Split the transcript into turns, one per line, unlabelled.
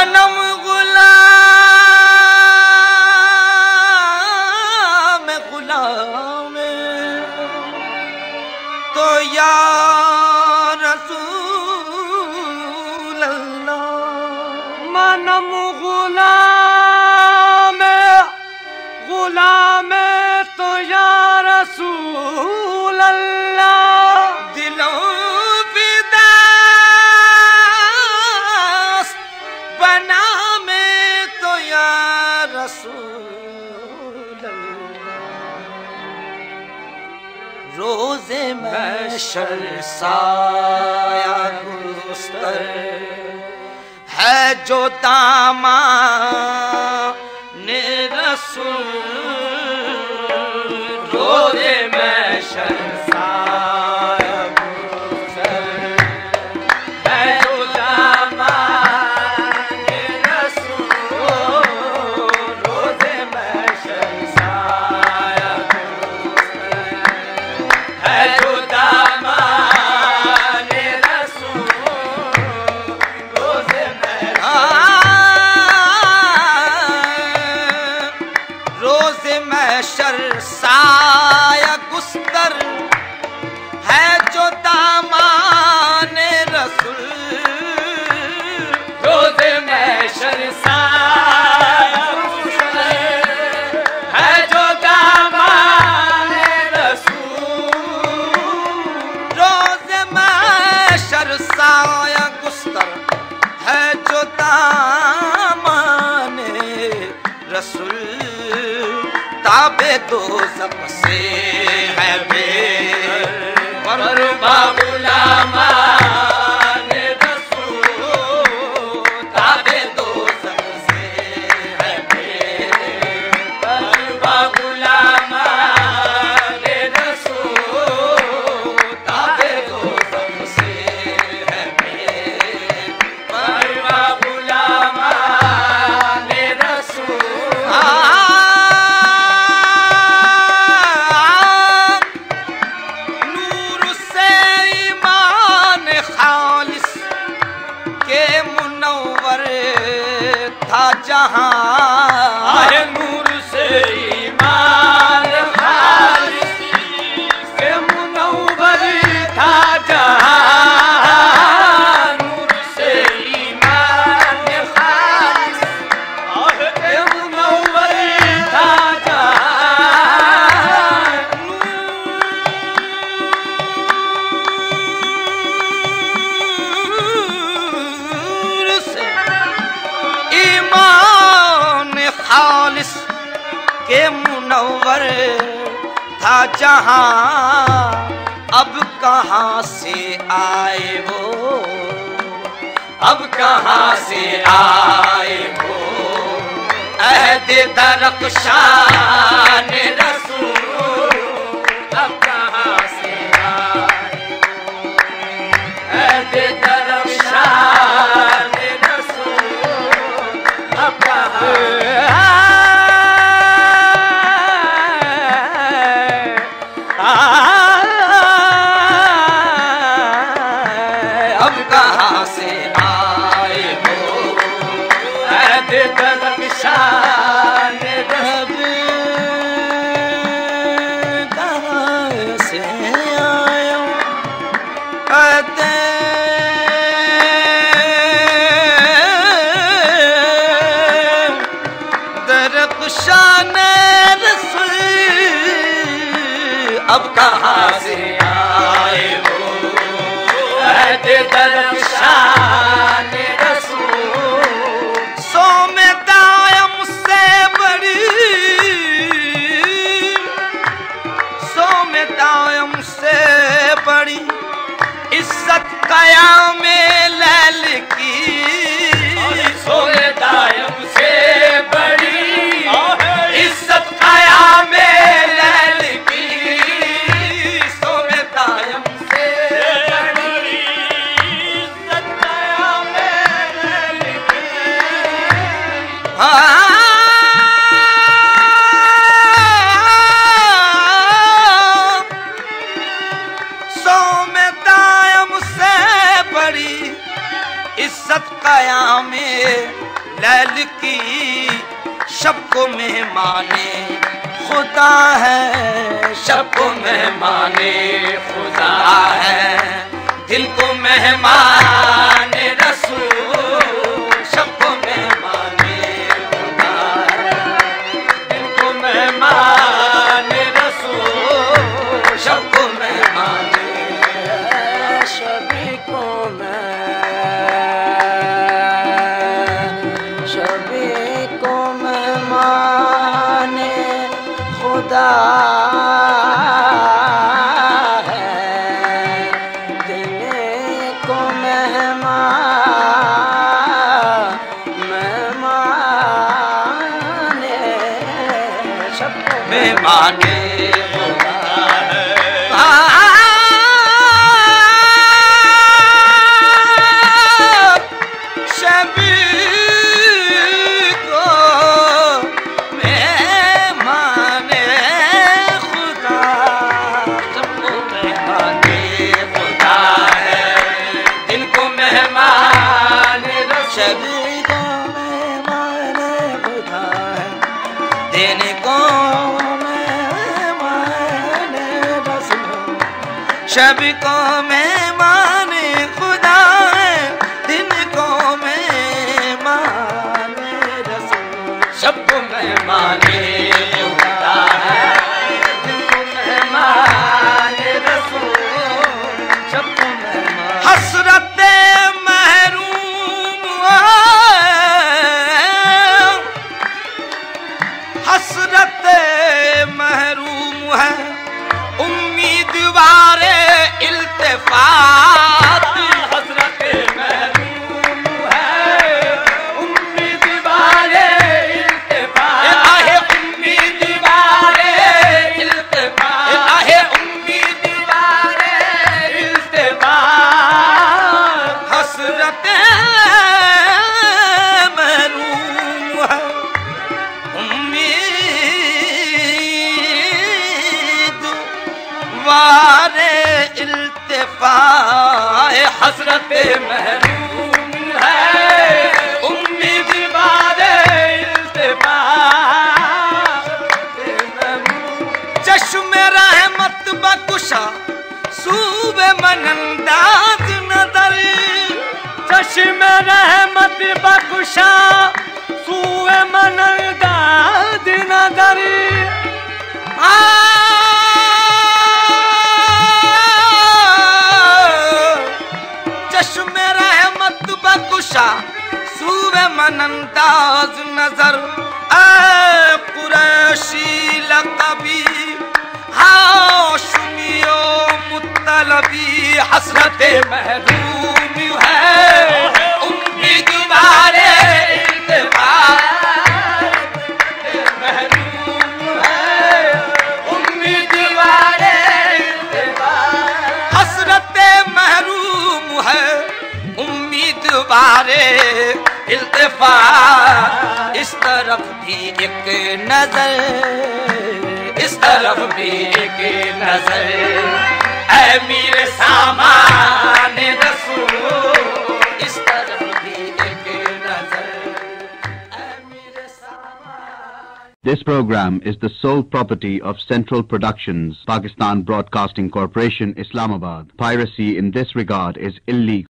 مانم غلام غلام تو یا رسول اللہ
مانم غلام غلام تو یا رسول اللہ
دلوں پہ دست بنا میں تو یا رسول اللہ روز محشر سایہ گستر ہے جو دامان رسول روز محشر سایہ گستر ہے جو دامان رسول روز محشر سایہ گستر ہے جو دامان رسول روز روز محشر سایہ گستر ہے جو دامان رسول روز محشر سایہ گستر ہے جو دامان رسول روز محشر سایہ گستر ہے جو دامان رسول تابے دوزخ سے ہے بے پروا غلامان رسول تابے دوزخ سے ہے بے پروا غلامان رسول تابے دوزخ سے ہے بے پروا غلامان رسول جہاں نور سے ایمان خالص کے منور تھا جہاں نور سے ایمان خالص کے منور تھا جہاں نور سے ایمان خالص کے منور تھا جہاں اب کہاں سے آئے وہ اب کہاں سے آئے وہ عہد درخشان رسول اب کہاں سے آئے عہد درخشان اب کہاں سے آئے ہو عہد درخشان کہاں سے آئے ہو عہد درخشان رسول اب کہاں سے آئے ہو عہد درخشان رسول سو میں دائیں مجھ سے بڑی سو میں دائیں مجھ سے بڑی عزت قیام لیل کی سو میں دائیں مجھ سے بڑی عزت قیام لیل کی سو میں دائیں مجھ سے بڑی عزت قیام لیل کی سو میں دائیں مجھ سے بڑی عزت قیام لیل کی شب کو مہمان خدا ہے، شب کو مہمان خدا ہے، دل کو مہمان رسول، شب کو مہمان خدا ہے، دل کو مہمان رسول، شب کو مہمان
شبی کو مہمان خدا ہے، دل کو مہمان شب کو
مہمان شب کو مہمان خدا ہے، دن کو مہمان رسول، شب کو مہمان خدا ہے، دن کو مہمان رسول، شب کو مہمان حسرت محروم ہے، حسرت محروم ہے، امیدوار التفات، حسرت محروم ہے، امیدوار التفات، آہ امیدوار التفات، آہ امیدوار التفات، حسرت محروم ہے، امیدوار التفات، حسرت محروم ہے، امیدوار التفات، چشم رحمت بکشا سوب من انداز نظر،
چشم رحمت بکشا سوء من انداز نظر، چشم رحمت
بکشا سوء من انداز نظر، اے قریشی لقبی ہاشمی و مطلبی، حسرت محروم ہے، امیدوار التفات، محروم ہے، امیدوار التفات، حسرت محروم ہے، امیدوار التفات، اس طرف بھی ایک نظر، اس طرف بھی ایک نظر، اے میر سامان رسول، اس طرف بھی ایک نظر، اے میر سامان۔
This program is the sole property of Central Productions, Pakistan Broadcasting Corporation, Islamabad. Piracy in this regard is illegal.